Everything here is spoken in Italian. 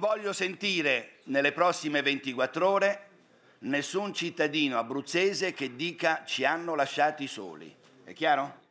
voglio sentire nelle prossime 24 ore nessun cittadino abruzzese che dica ci hanno lasciati soli. È chiaro?